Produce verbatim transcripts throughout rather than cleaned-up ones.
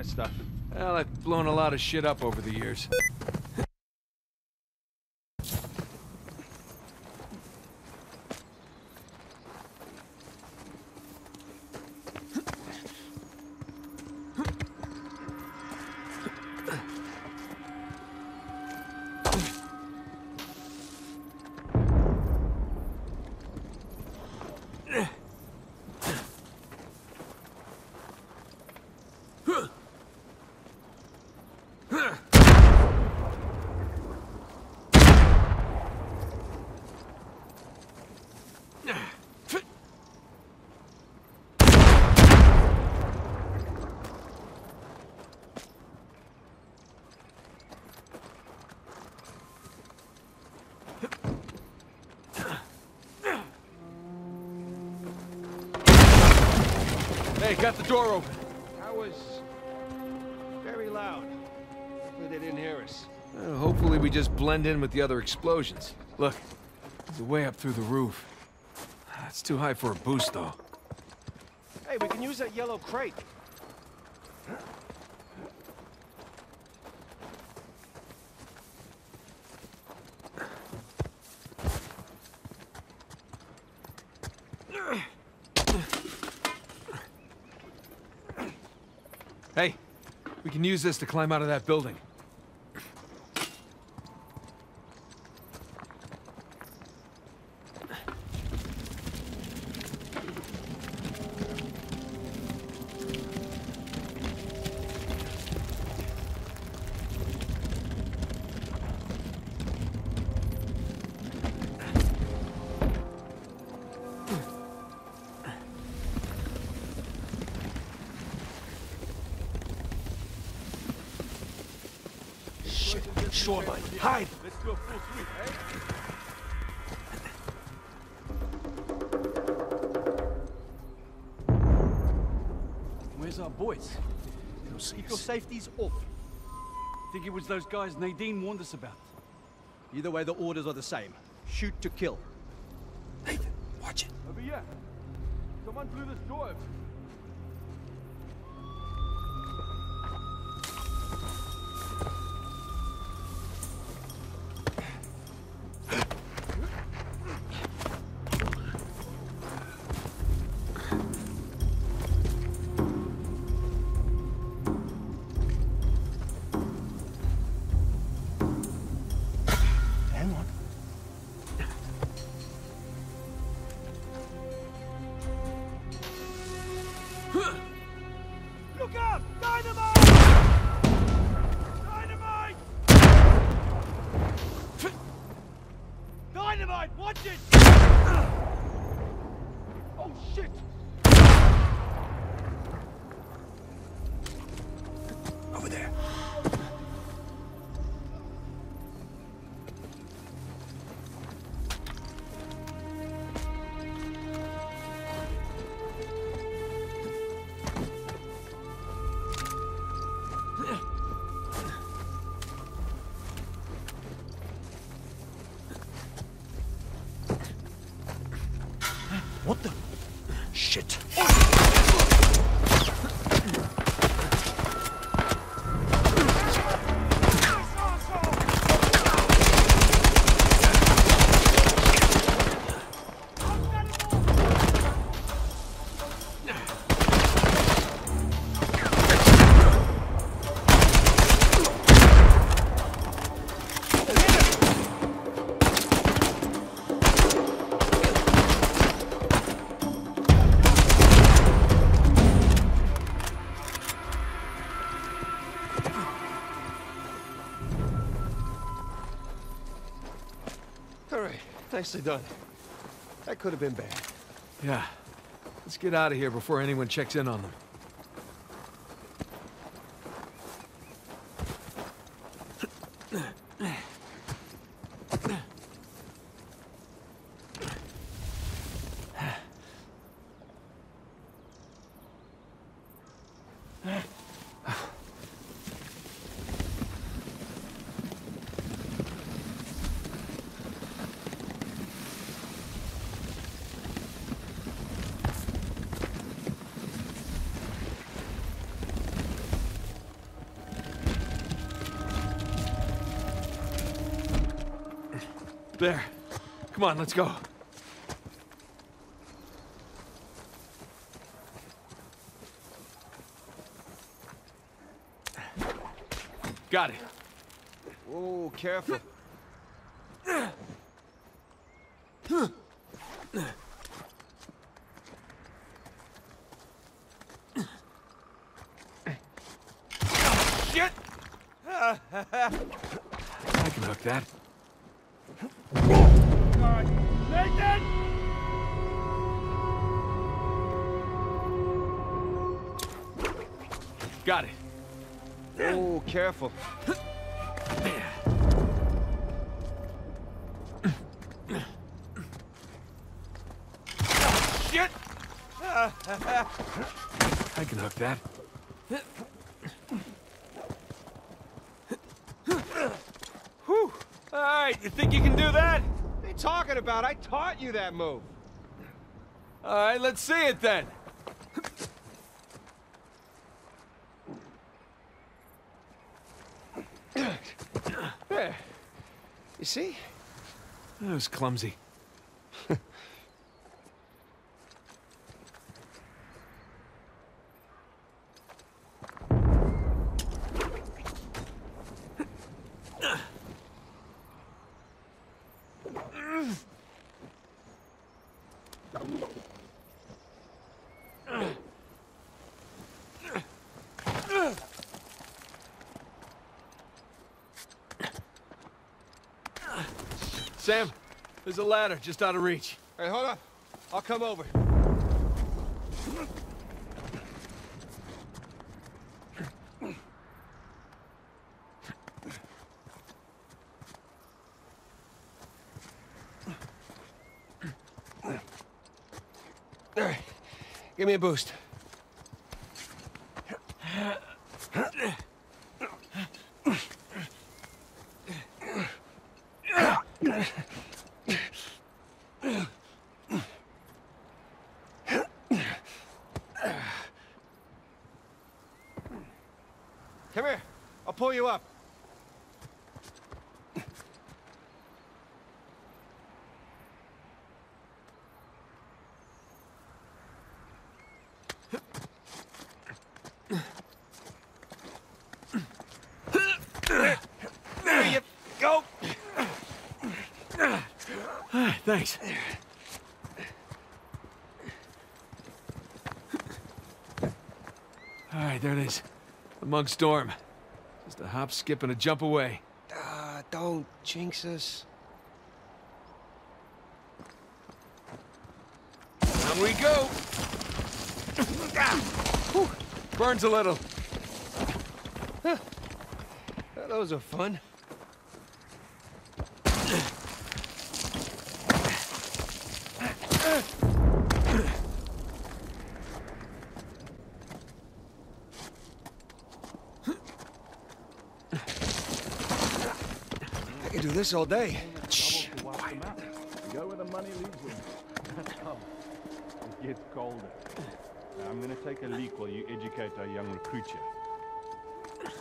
of stuff? Well, I've blown a lot of shit up over the years. Hey, got the door open. That was very loud. Hopefully they didn't hear us. Uh, hopefully we just blend in with the other explosions. Look, there's a way up through the roof. It's too high for a boost, though. Hey, we can use that yellow crate. Hey, we can use this to climb out of that building. Shoreline, hide! Let's go full sweep, eh? Where's our boys? They'll see Keep us. your safeties off. Think it was those guys Nadine warned us about. Either way, the orders are the same. Shoot to kill. Nathan, watch it. Over here. Someone blew this door open. Look out! Dynamite! Dynamite! Dynamite! Watch it! Oh shit! Over there. What the? Shit. All right, nicely done. That could have been bad. Yeah. Let's get out of here before anyone checks in on them. There. Come on, let's go. Got it. Oh, careful. Shit! I can hook that. Nathan! Got it. Oh, careful. Shit! I can hook that. Whew. All right, you think you can do that? What are you talking about? I taught you that move. All right, let's see it then. There. You see? That was clumsy. Sam, there's a ladder just out of reach. Hey, hold on. I'll come over. All right. Give me a boost. Come here. I'll pull you up. There you go. Thanks. All right, there it is. The Monk's Dorm. Just a hop, skip, and a jump away. Ah, don't jinx us. Down we go. Whew. Burns a little. Huh. Those are fun. I could do this all day. Shh. Go where the money leads you. Come. It gets colder. Now, I'm gonna take a leak while you educate our young recruit here.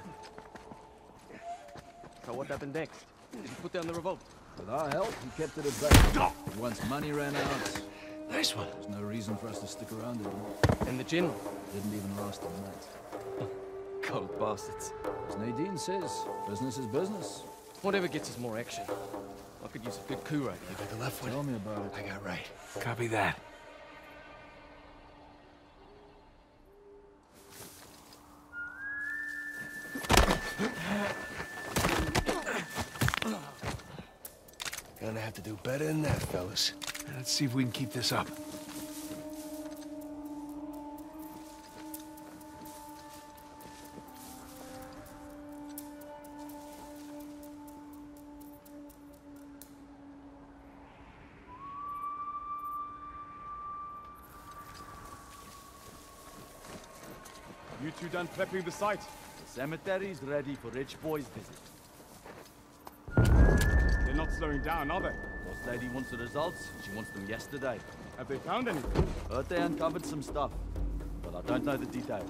So what happened next? Did you put down the revolt? With our help, he kept it at bay. And once money ran out, Nice one. there's no reason for us to stick around anymore. And the general? Didn't even last a night. Cold bastards. As Nadine says, business is business. Whatever gets us more action. I could use a good coup right You now. got the left one. Tell me about it. I got right. Copy that. Gonna have to do better than that, fellas. Let's see if we can keep this up. You two done prepping the site? The cemetery's ready for Rich Boy's visit. They're not slowing down, are they? Boss lady wants the results. She wants them yesterday. Have they found anything? Heard they uncovered some stuff, but I don't know the details.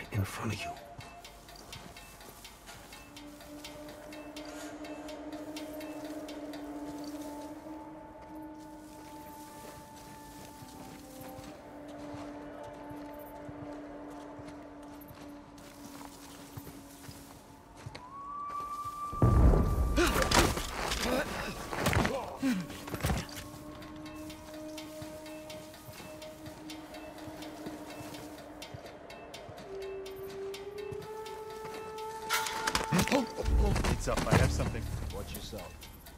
in front of you. It's up. I have something. Watch yourself.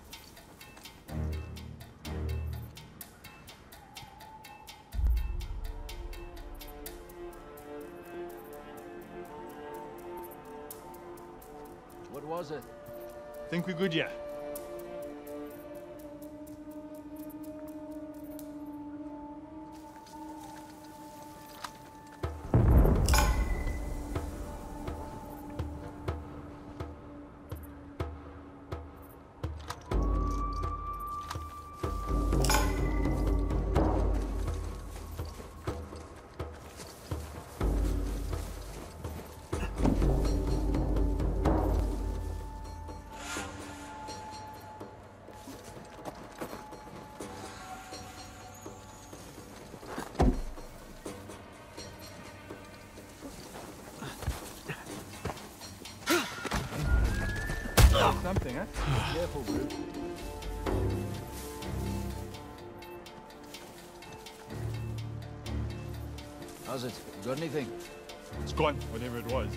What was it? Think we're good, yeah? Something, huh? Be careful, dude. How's it? You got anything? It's gone, whatever it was.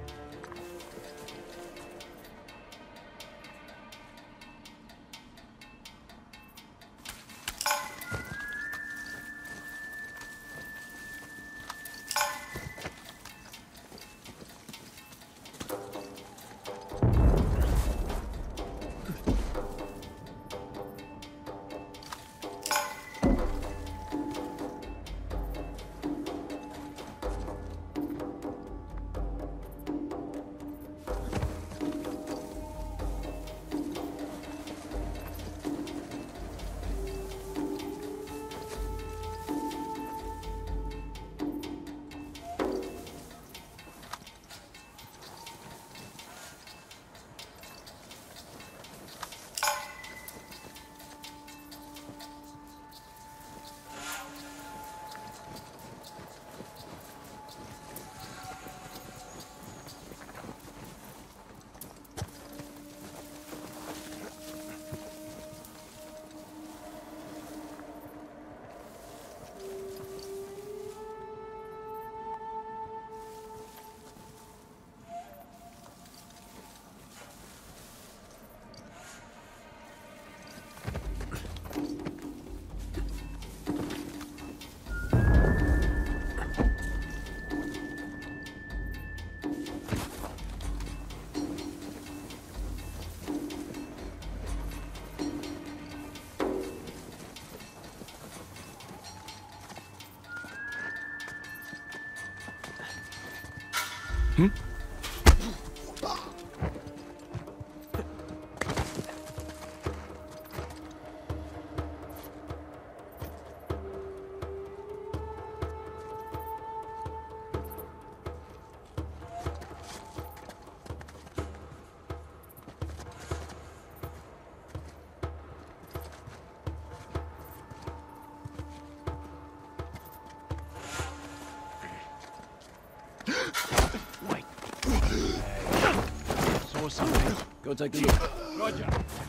Hmm? Something. Go take a look. Roger.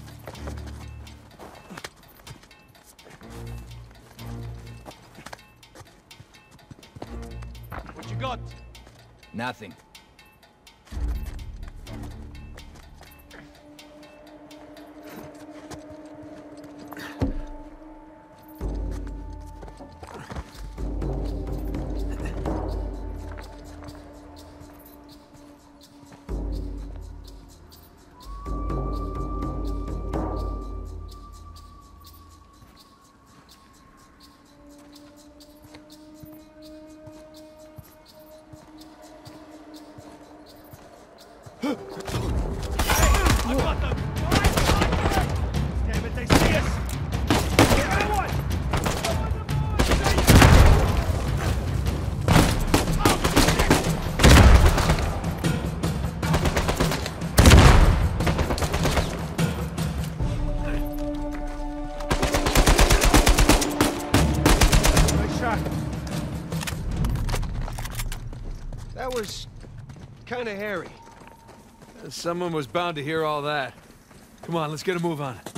What you got? Nothing. That was kind of hairy. Someone was bound to hear all that. Come on, let's get a move on.